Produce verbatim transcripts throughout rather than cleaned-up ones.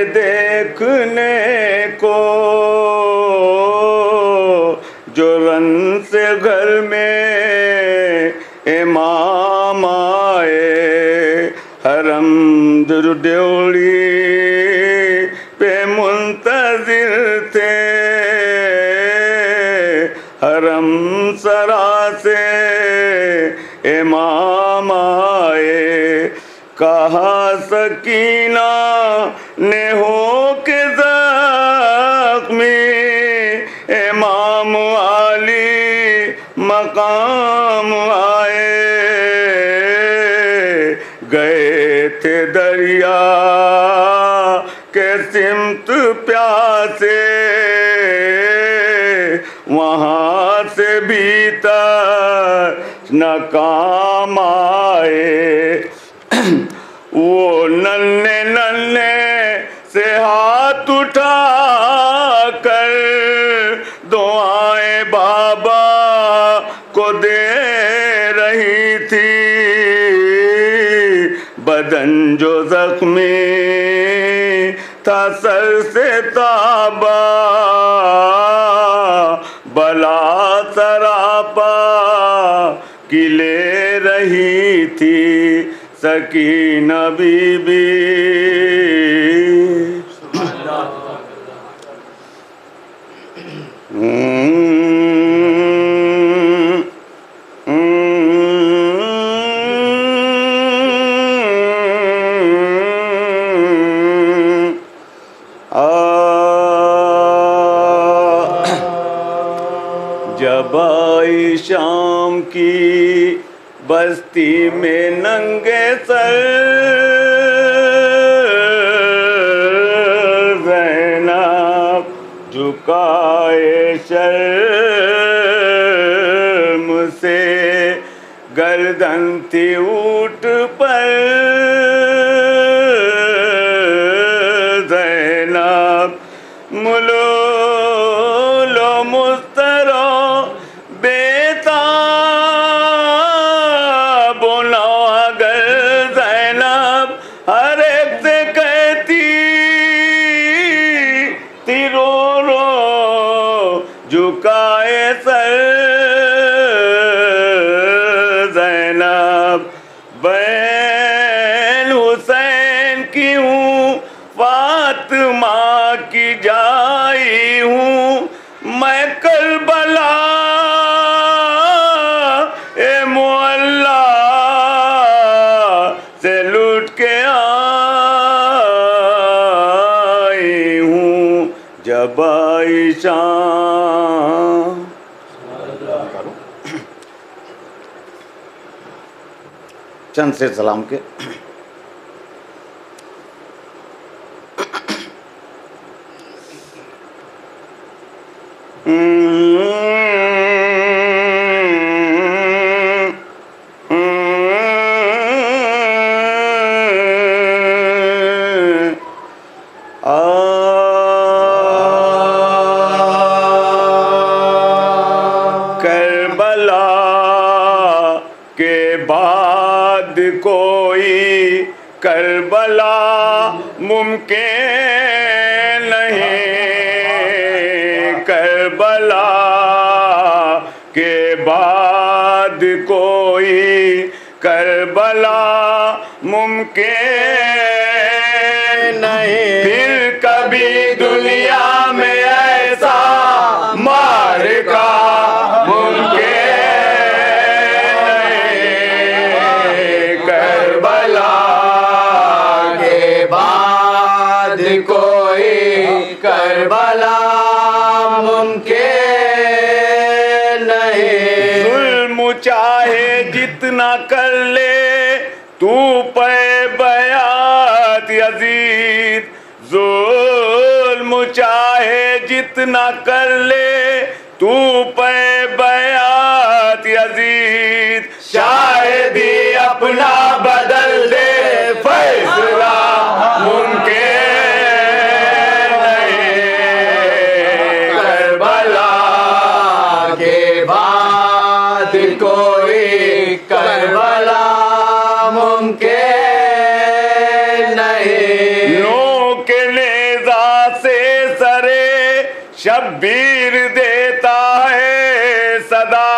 देखने को, जो रन से घर में इमाम आए, हरम दुर्ड्योली पे मुंतजिर थे, हरम सरा से इमाम आए। कहा सकीना ने हो के जख्मी, इमाम आली मकाम आए, गए थे दरिया के सिमत प्यासे, वहाँ से भीतर न काम आए। वो नन्हे नन्हे से हाथ उठा कर दुआएं बाबा को दे रही थी, बदन जो जख्मी था सर से ताबा, बला सरापा की ले रही थी सकीना बीबी। जब आई शाम की बस्ती में नंगे सर, ज़ैनब झुकाए शर्म से, गर्दन थी ऊँट पर, ज़ैनब मुलोलो मुस्तरो बेताब ना, अगर ज़ैनब हर एक से कहती थी रो रो झुकाए सर, ज़ैनब बैन हुसैन की हूँ, फातिमा की जाई हूँ, मैं करबला ए मुअल्ला से लूट के आई हूँ। जब आई शाम, चंद से सलाम के करबला के बाद कोई करबला मुमकिन नहीं, करबला के बाद कोई करबला मुमकिन नहीं, फिर कभी दुनिया में ऐसा मारका करबला मुमकिन नहीं। जुल्म चाहे जितना कर ले तू पे बयात यजीद, जुल्म चाहे जितना कर ले तू पे बयात यजीद, शायद ही अपना बदल दे फैसला मुमकिन कोई करबला मुमकिन नहीं। नोकने शब्बीर देता है सदा,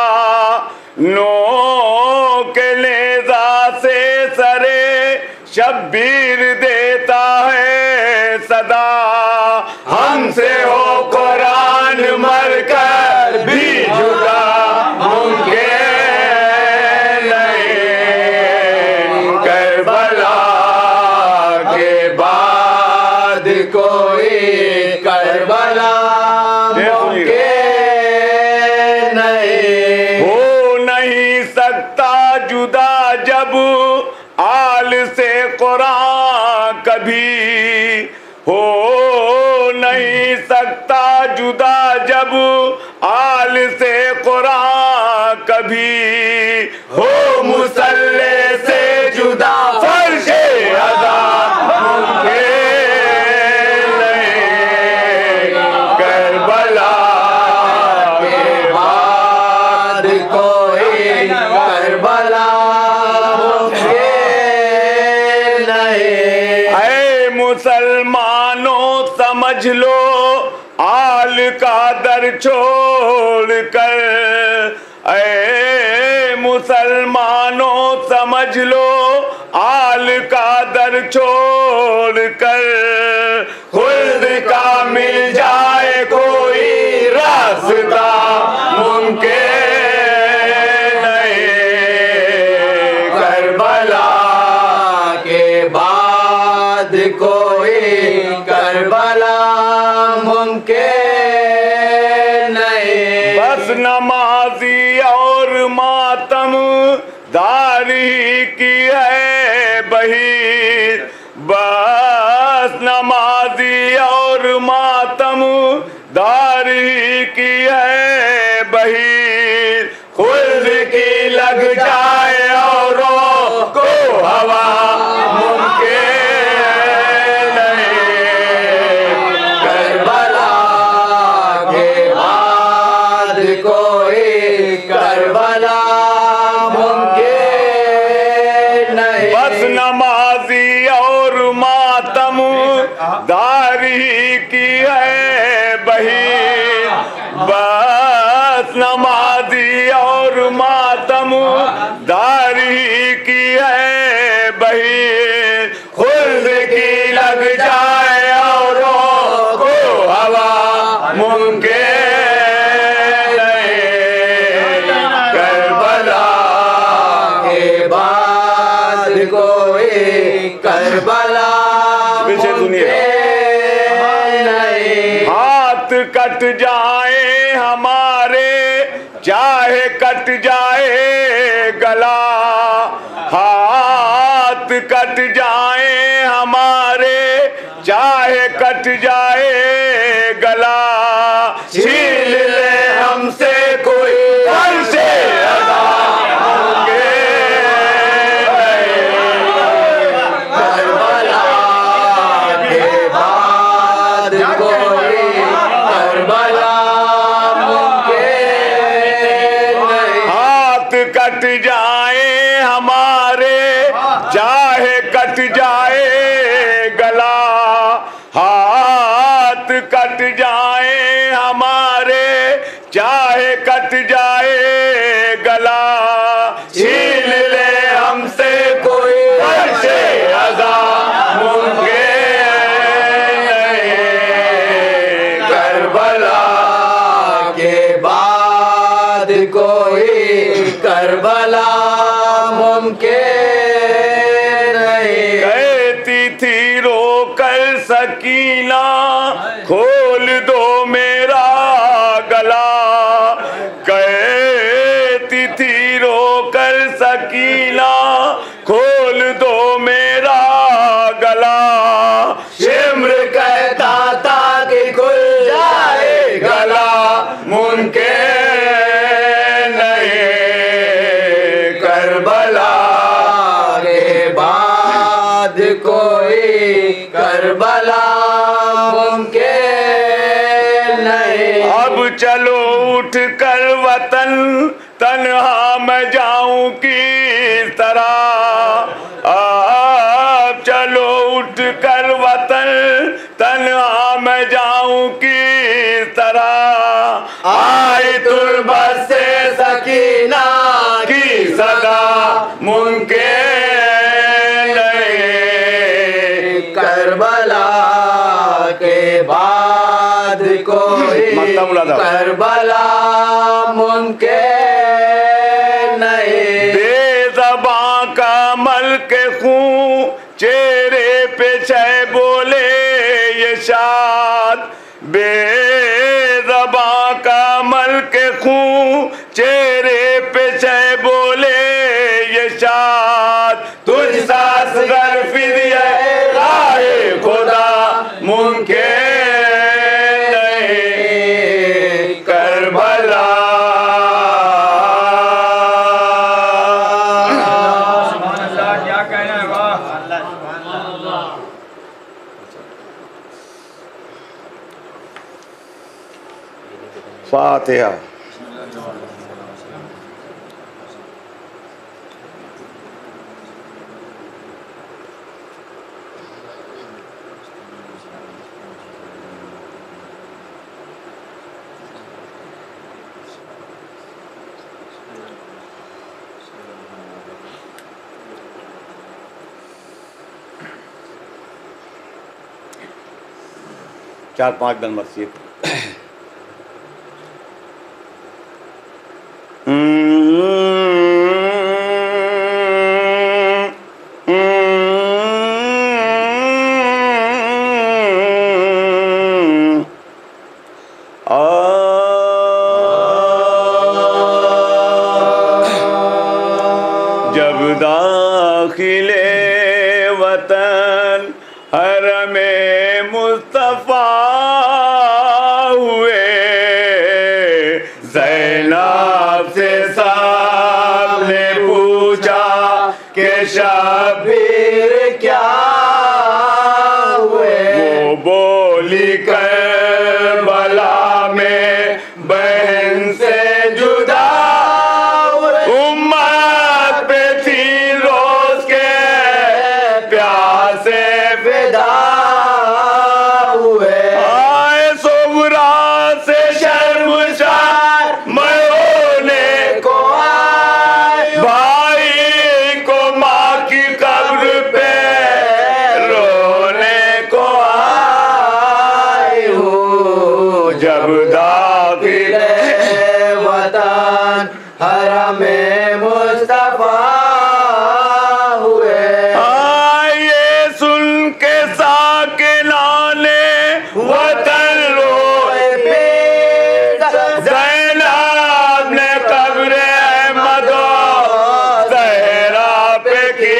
नो के लेजा से सरे शब्बीर देता है सदा। हमसे हो कुरान मर कर भी जुदा मुमकिन नहीं, करबला के बाद कोई करबला मुमकिन नहीं। हो नहीं सकता जुदा जब आल से कुरान कभी, हो नहीं सकता जुदा जब आल से कुरान कभी। हो मुसल्ले से जुदा फर्शे अज़ा मुमकिन नहीं, करबला के बाद कोई करबला मुमकिन नहीं। ऐ मुसलमानों समझ लो आल का दर छोड़ कर, ऐ मुसलमानों समझ लो आल का दर छोड़ कर। खुल्द का मिल जाए कोई रास्ता मुमकिन नहीं, करबला के बाद कोई करबला मुमकिन नहीं। बस नमाजी और मातम दारी की है बही, बस नमाजी और मातम दारी की है बही। खुद की लग जाए औरों को हवा मुमकिन नहीं, करबला के बाद कोई करबला मुमकिन नहीं। बस नमाजी और मातम दारी की है बही, बस नमाजी और मातम दारी की है बही। खुद की लग जाए औरों को हवा मुमकिन नहीं, करबला के बाद कोई करबला पीछे सुनिए। नहीं। हाथ कट जाए हमारे चाहे कट जाए गला, हाथ कट जाए हमारे चाहे कट जाए गला। छीन ले हमसे कोई फर्शे अज़ा मुमकिन नहीं, करबला के बाद कोई करबला मुमकिन नहीं। हाथ कट जाए हमारे चाहे कट जाए गला, हाथ कट जाए हमारे चाहे कट जाए गला। छीन ले हमसे कोई फर्शे अज़ा मुमकिन नहीं, करबला के बाद कोई करबला मुमकिन नहीं। कहती थी रोकर सकीना खोल दो मेरा गला, कहती थी रोकर सकीना खोल दो मेरा गला। शिम्र कहता था कि खुल जाए गला मुमकिन नहीं, करबला के बाद कोई करबला मुमकिन नहीं। अब चलो उठ कर वतन तन्हा मैं जाऊं किस तरह, अब चलो उठ कर वतन तन्हा मैं जाऊं किस तरह आई तुर्बत से सकीना की सदा मुमकिन नहीं। करबला के बाद कोई करबला मुमकिन नहीं। बेज़बां का मल्क खूं चेहरे पे छह बोले ये शाद। बेज़बां का मल्क खूं चेहरे पे छह बोले ये शाद। तुझ सास गर फिदिया राहे खुदा मुमकिन नहीं। करबला क्या कहना है वाह। फातिहा। चार पांच दिन मस्जिद जब दाखिले वतन हरमे मुस्तफा हुए। ज़ैनब से साहब ने पूछा कि शबीर क्या हुए। वो बोली करबला में बहन से जुदा हुए। उम्मत पे थी रोज के प्यासे फिदा हुए। आए सोबरा से शर्मसार मैं होने को आए। भाई को माँ की कब्र पे रोने को आए हूँ। जब दाखिले वतन हरमे मुस्तफा हुए। आए सुन के साकिनाने वतन रोए। ज़ैनब ने कब्र अहमदो ज़हरा पे की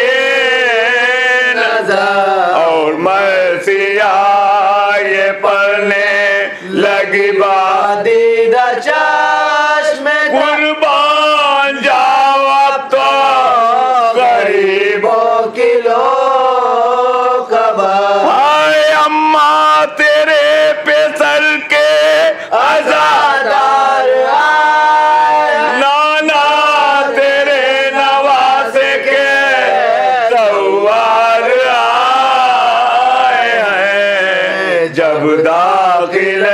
नज़र। और मरसिया ये पढ़ने लगी दीदा चश्मे कुर्बान जाओ अब तो गरीबों की लो खबर। हाय अम्मा तेरे पे सर के आजादार आए। नाना तेरे नवासे के सवार आए हैं। जब दाखिले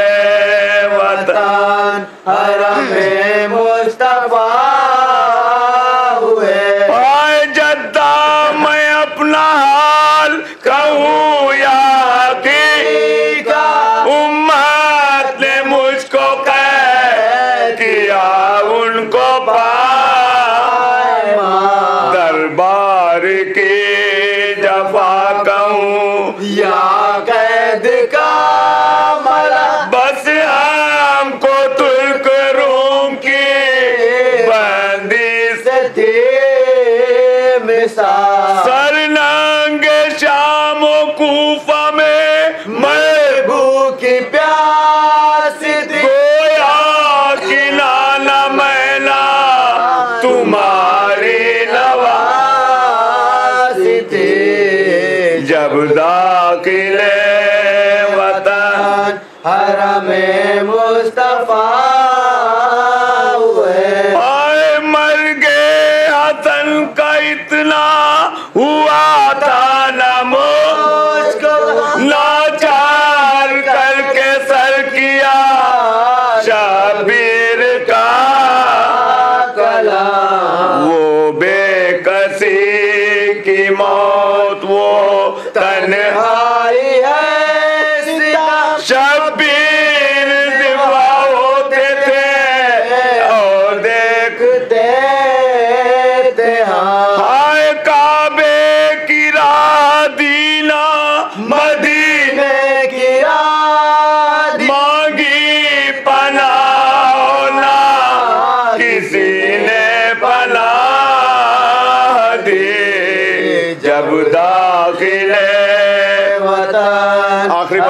वतन हरमे मुस्तफा हुए। आए जद्दा मैं अपना हाल कहूँ या हकीका। उम्मत ने मुझको कह किया उनको पाए। दरबार की जफा कहूँ या कैद का मला। बस हमको तुर्क रूम की बंदी से थी मिसाल। सरनंगे शाम कूफा में महबूब की प्यास थी। गोया कि नाना मैना तुम्हारी नवाज़ थी। जब दाखिले वतन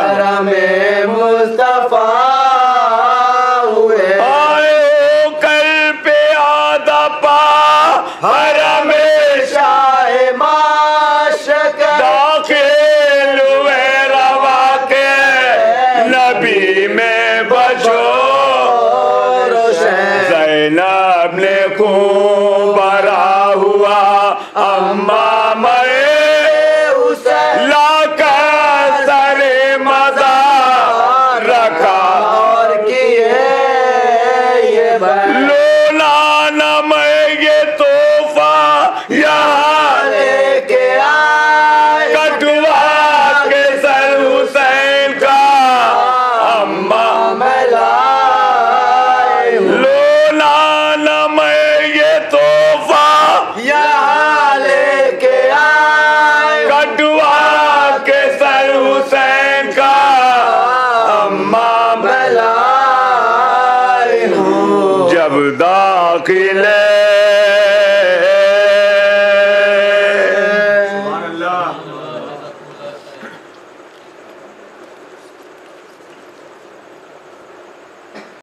हरमे मुस्तफा हुए। आए हो कल पे आदपा हरमे शाह माशक दाखिल हुए रवा के नबी में बचो ज़ैनब ने खून भरा हुआ अम्मा मरे लाका सरे मजा रखा और किए ये लोला नम ये तोहफा यहाँ लेके आए कटवा के सर हुसैन का अम्मा लाए लोला नम ये तोहफा यहाँ लेके आए कटवा के सर हुसैन का अम्मा लाए हूँ। जब दाखिले